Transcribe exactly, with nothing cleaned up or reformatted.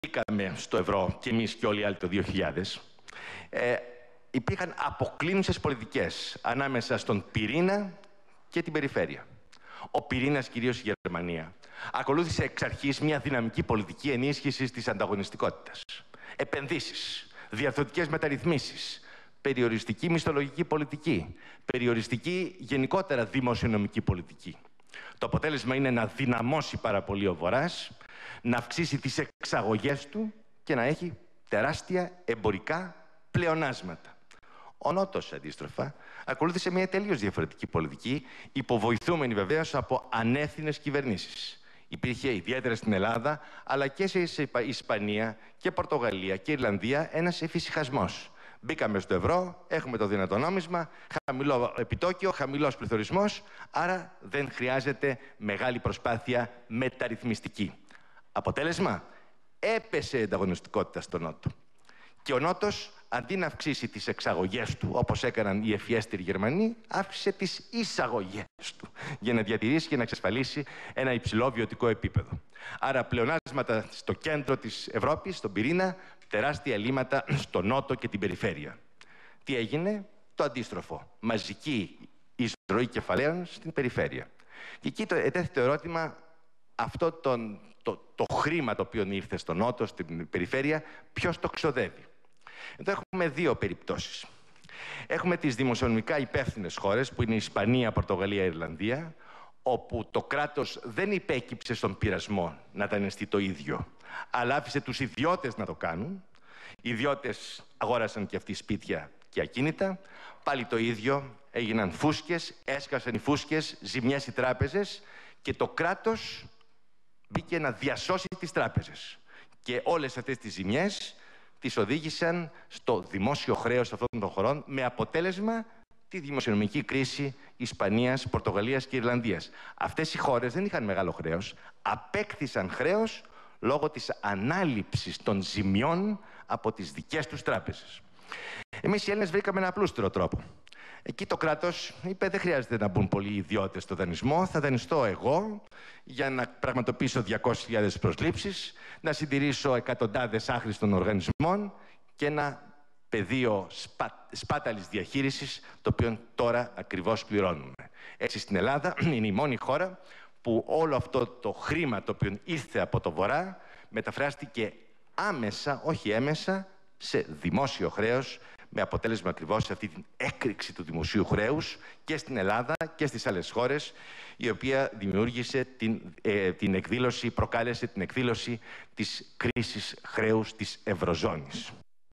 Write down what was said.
μπήκαμε στο ευρώ και εμείς και όλοι οι άλλοι το δύο χιλιάδες, ε, υπήρχαν αποκλίνουσες πολιτικές ανάμεσα στον πυρήνα και την περιφέρεια. Ο πυρήνας, κυρίως η Γερμανία, ακολούθησε εξ αρχής μια δυναμική πολιτική ενίσχυσης της ανταγωνιστικότητας. Επενδύσεις, διαρθρωτικές μεταρρυθμίσεις, περιοριστική μισθολογική πολιτική, περιοριστική γενικότερα δημοσιονομική πολιτική. Το αποτέλεσμα είναι να δυναμώσει πάρα πολύ ο Βορράς, να αυξήσει τις εξαγωγές του και να έχει τεράστια εμπορικά πλεονάσματα. Ο Νότος, αντίστροφα, ακολούθησε μια τελείως διαφορετική πολιτική, υποβοηθούμενη βεβαίως από ανεύθυνες κυβερνήσεις. Υπήρχε ιδιαίτερα στην Ελλάδα, αλλά και σε Ισπανία και Πορτογαλία και Ιρλανδία ένας εφησυχασμός. Μπήκαμε στο ευρώ, έχουμε το δυνατό νόμισμα, χαμηλό επιτόκιο, χαμηλός πληθωρισμός, άρα δεν χρειάζεται μεγάλη προσπάθεια μεταρρυθμιστική. Αποτέλεσμα, έπεσε η ανταγωνιστικότητα στο Νότο. Και ο Νότος, αντί να αυξήσει τις εξαγωγές του, όπως έκαναν οι ευφιέστεροι Γερμανοί, αύξησε τις εισαγωγές του για να διατηρήσει και να εξασφαλίσει ένα υψηλό βιωτικό επίπεδο. Άρα πλεονάσματα στο κέντρο της Ευρώπης, στον πυρήνα, τεράστια ελλείμματα στο Νότο και την περιφέρεια. Τι έγινε? Το αντίστροφο. Μαζική εισρωή κεφαλαίων στην περιφέρεια. Και εκεί το ετέθη το ερώτημα, αυτό τον, το, το χρήμα το οποίο ήρθε στο Νότο, στην περιφέρεια, ποιος το ξοδεύει? Εδώ έχουμε δύο περιπτώσεις. Έχουμε τις δημοσιονομικά υπεύθυνες χώρες, που είναι η Ισπανία, Πορτογαλία, Ιρλανδία, όπου το κράτος δεν υπέκυψε στον πειρασμό να δανειστεί το ίδιο, αλλά άφησε τους ιδιώτες να το κάνουν. Οι ιδιώτες αγόρασαν και αυτοί σπίτια και ακίνητα. Πάλι το ίδιο, έγιναν φούσκες, έσκασαν οι φούσκες, ζημιές οι τράπεζες και το κράτος μπήκε να διασώσει τις τράπεζες. Και όλες αυτές τις ζημιές τις οδήγησαν στο δημόσιο χρέος αυτών των χωρών, με αποτέλεσμα τη δημοσιονομική κρίση Ισπανίας, Πορτογαλίας και Ιρλανδίας. Αυτές οι χώρες δεν είχαν μεγάλο χρέος, απέκτησαν χρέος λόγω της ανάληψης των ζημιών από τις δικές τους τράπεζες. Εμείς οι Έλληνες βρήκαμε ένα απλούστερο τρόπο. Εκεί το κράτος είπε: δεν χρειάζεται να μπουν πολλοί ιδιώτες στο δανεισμό, θα δανειστώ εγώ για να πραγματοποιήσω διακόσιες χιλιάδες προσλήψεις, να συντηρήσω εκατοντάδες άχρηστων οργανισμών και ένα πεδίο σπα... σπάταλης διαχείρισης, το οποίο τώρα ακριβώς πληρώνουμε. Έτσι στην Ελλάδα είναι η μόνη χώρα που όλο αυτό το χρήμα το οποίο ήρθε από το Βορρά μεταφράστηκε άμεσα, όχι έμεσα, σε δημόσιο χρέος, με αποτέλεσμα ακριβώς αυτή την έκρηξη του δημοσίου χρέους και στην Ελλάδα και στις άλλες χώρες, η οποία δημιούργησε την, ε, την εκδήλωση, προκάλεσε την εκδήλωση της κρίσης χρέους της Ευρωζώνης.